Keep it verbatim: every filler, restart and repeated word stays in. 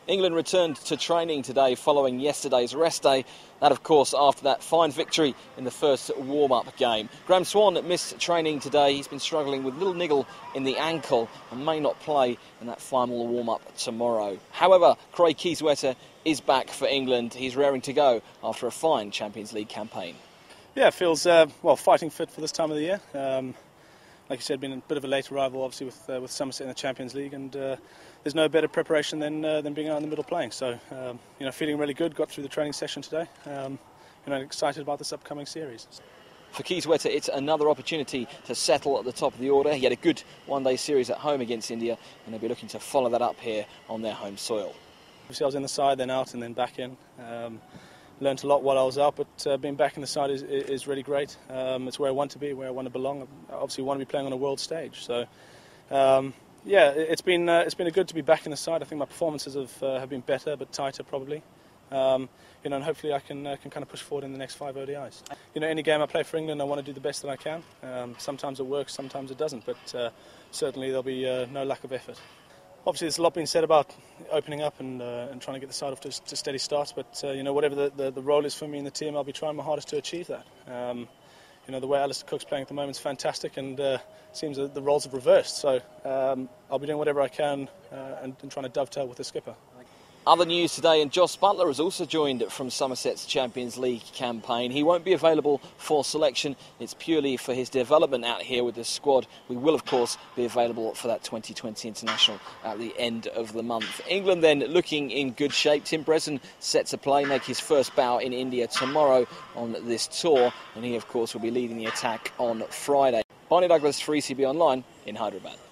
England returned to training today following yesterday's rest day. That, of course, after that fine victory in the first warm-up game. Graham Swan missed training today. He's been struggling with a little niggle in the ankle and may not play in that final warm-up tomorrow. However, Craig Kieswetter is back for England. He's raring to go after a fine Champions League campaign. Yeah, it feels, uh, well, fighting fit for this time of the year. Um, like you said, been a bit of a late arrival, obviously, with uh, with Somerset in the Champions League, and uh, there's no better preparation than uh, than being out in the middle playing. So, um, you know, feeling really good. Got through the training session today. Um, you know, excited about this upcoming series. For Kieswetter, it's another opportunity to settle at the top of the order. He had a good one-day series at home against India, and they'll be looking to follow that up here on their home soil. Obviously, I was in the side, then out, and then back in. Um, Learned a lot while I was out, but uh, being back in the side is, is really great. Um, it's where I want to be, where I want to belong. I obviously want to be playing on a world stage. So, um, yeah, it's been uh, it's been good to be back in the side. I think my performances have uh, have been better, but tighter probably. Um, you know, and hopefully I can uh, can kind of push forward in the next five O D Is. You know, any game I play for England, I want to do the best that I can. Um, sometimes it works, sometimes it doesn't, but uh, certainly there'll be uh, no lack of effort. Obviously, there's a lot being said about opening up and, uh, and trying to get the side off to, to steady starts, but uh, you know, whatever the, the, the role is for me in the team, I'll be trying my hardest to achieve that. Um, you know, the way Alastair Cook's playing at the moment is fantastic, and uh, seems that the roles have reversed. So um, I'll be doing whatever I can uh, and, and trying to dovetail with the skipper. Other news today, and Joss Buttler has also joined from Somerset's Champions League campaign. He won't be available for selection. It's purely for his development out here with the squad. We will, of course, be available for that twenty twenty international at the end of the month. England then looking in good shape. Tim Breslin set to play, make his first bow in India tomorrow on this tour, and he, of course, will be leading the attack on Friday. Barney Douglas for E C B Online in Hyderabad.